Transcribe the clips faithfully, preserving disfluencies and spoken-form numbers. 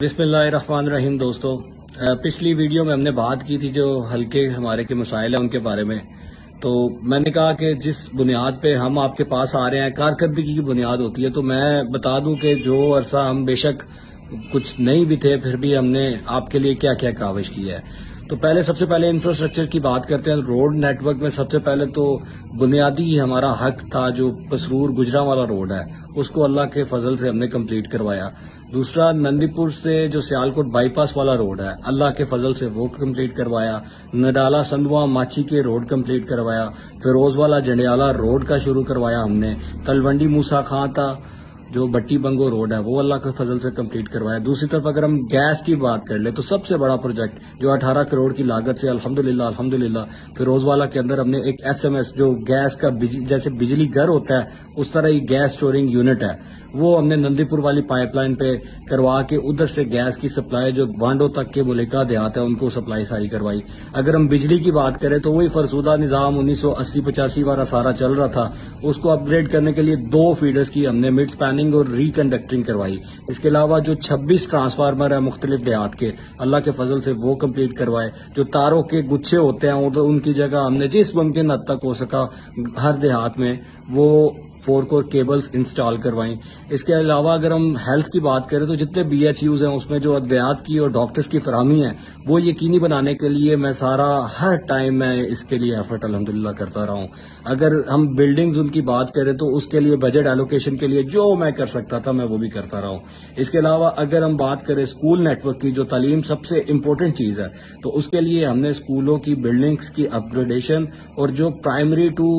بسم اللہ الرحمن الرحیم دوستو، پچھلی ویڈیو میں ہم نے بات کی تھی جو ہلکے ہمارے کے مسائل ہیں ان کے بارے میں. تو میں نے کہا کہ جس بنیاد پہ ہم آپ کے پاس آ رہے ہیں کارکردگی کی بنیاد ہوتی ہے. تو میں بتا دوں کہ جو عرصہ ہم بے شک کچھ نہیں بھی تھے پھر بھی ہم نے آپ کے لیے کیا کیا کاوش کی ہے. تو پہلے سب سے پہلے انفراسٹرکچر کی بات کرتے ہیں. روڈ نیٹ ورک میں سب سے پہلے تو بنیادی ہمارا حق تھا جو پسرور گجرا والا روڈ ہے اس کو اللہ کے فضل سے ہم نے کمپلیٹ کروایا. دوسرا نندی پور سے جو سیالکوٹ بائی پاس والا روڈ ہے اللہ کے فضل سے وہ کمپلیٹ کروایا. نڈالا سندوا ماچی کے روڈ کمپلیٹ کروایا. فیروز والا جنڈیالہ روڈ کا شروع کروایا ہم نے. تلونڈی موسا خان تھا جو بٹی بنگو روڈ ہے وہ اللہ کے فضل سے کمپلیٹ کروایا. دوسری طرف اگر ہم گیس کی بات کر لیں تو سب سے بڑا پروجیکٹ جو اٹھارہ کروڑ کی لاگت سے الحمدللہ الحمدللہ فیروز والا کے اندر ہم نے ایک ایس ایم ایس جو گیس کا جیسے بجلی گھر ہوتا ہے اس طرح ہی گیس اسٹورنگ یونٹ ہے وہ ہم نے نندی پور والی پائپ لائن پہ کروا کے ادھر سے گیس کی سپلائی جو وانڈو تک کے ملکہ دیہات ہے ان کو سپلائی ساری کروائی. اگر ہم بجلی کی بات کریں تو وہی فرسودہ نظام انیس سو اسی پچاسی والا سارا چل رہا تھا اس کو اپ گریڈ کرنے کے لیے دو فیڈرز کی ہم نے مڈ سپیننگ اور ریکنڈکٹنگ کروائی. اس کے علاوہ جو چھبیس ٹرانسفارمر ہیں مختلف دیہات کے اللہ کے فضل سے وہ کمپلیٹ کروائے. جو تاروں کے گچھے ہوتے ہیں ان کی جگہ ہم نے جس ممکن حد تک ہو سکا ہر دیہات میں وہ فور کور کیبلز انسٹال کروائیں. اس کے علاوہ اگر ہم ہیلتھ کی بات کریں تو جتنے بی ایچ یوز ہیں اس میں جو ادویات کی اور ڈاکٹرز کی فراہمی ہے وہ یقینی بنانے کے لیے میں سارا ہر ٹائم میں اس کے لیے ایفرٹ الحمدللہ کرتا رہا ہوں. اگر ہم بلڈنگز ان کی بات کریں تو اس کے لیے بجٹ ایلوکیشن کے لیے جو میں کر سکتا تھا میں وہ بھی کرتا رہا ہوں. اس کے علاوہ اگر ہم بات کریں اسکول نیٹ ورک کی جو تعلیم سب سے امپورٹنٹ چیز ہے تو اس کے لیے ہم نے اسکولوں کی بلڈنگز کی اپ گریڈیشن اور جو پرائمری ٹو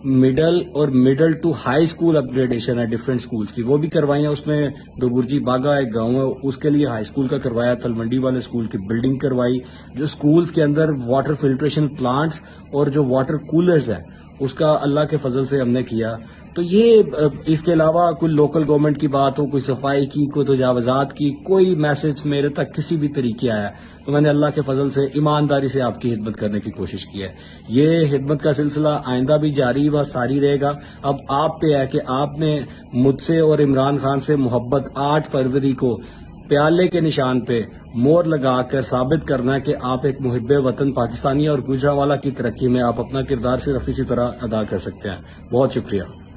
مڈل اور middle to high school upgradation ہے ڈفرینٹ اسکولز کی وہ بھی کروائی ہیں. اس میں دو برجی باغا ایک گاؤں ہے اس کے لیے ہائی اسکول کا کروایا. تلونڈی والے اسکول کی بلڈنگ کروائی. جو اسکولز کے اندر واٹر فلٹریشن پلانٹس اور جو واٹر کولرز ہیں اس کا اللہ کے فضل سے ہم نے کیا. تو یہ اس کے علاوہ کوئی لوکل گورنمنٹ کی بات ہو کوئی صفائی کی کوئی تجاوزات کی کوئی میسج میرے تک کسی بھی طریقے آیا تو میں نے اللہ کے فضل سے ایمانداری سے آپ کی خدمت کرنے کی کوشش کی ہے. یہ خدمت کا سلسلہ آئندہ بھی جاری و ساری رہے گا. اب آپ پہ ہے کہ آپ نے مجھ سے اور عمران خان سے محبت آٹھ فروری کو پیالے کے نشان پہ مور لگا کر ثابت کرنا ہے کہ آپ ایک محب وطن پاکستانی اور گجرانوالہ کی ترقی میں آپ اپنا کردار صرف اسی طرح ادا کر سکتے ہیں. بہت شکریہ.